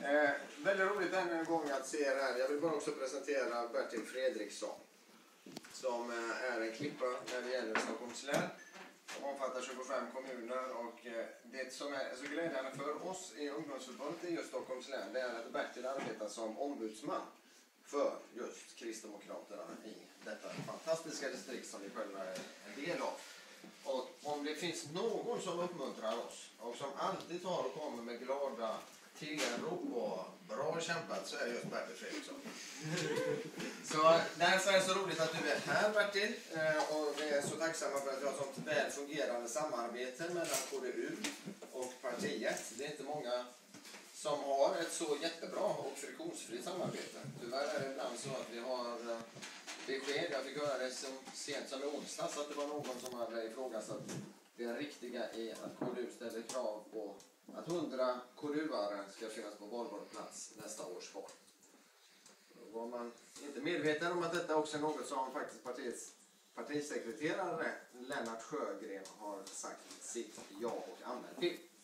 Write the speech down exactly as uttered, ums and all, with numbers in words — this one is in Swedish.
Eh, väldigt roligt ännu en gång att se er här. Jag vill bara också presentera Bertil Fredriksson. Som eh, är en klippa när det gäller Stockholms län. Som omfattar tjugofem kommuner. Och eh, det som är så glädjande för oss i ungdomsförbundet i just Stockholms län, det är att Bertil arbetar som ombudsman för just Kristdemokraterna i detta fantastiska distrikt som vi själva är en del av. Och om det finns någon som uppmuntrar oss och som alltid tar och kommer med glada tillrop och bra kämpat, så är just Bertil Fredriksson. Så därför är det så roligt att du är här, Bertil, och vi är så tacksamma för att vi har ett sånt väl fungerande samarbete mellan K D U och partiet. Det är inte många som har ett så jättebra och friktionsfritt samarbete. Tyvärr är det ibland så att vi har besked. Jag fick höra det så sent som i onsdags att det var någon som hade ifrågasatt det riktiga i att K D U ställer krav på att hundra K D U-are ska finnas på valbar plats nästa års val. Då var man inte medveten om att detta också är något som faktiskt partiets partisekreterare Lennart Sjögren har sagt sitt ja och anmält till.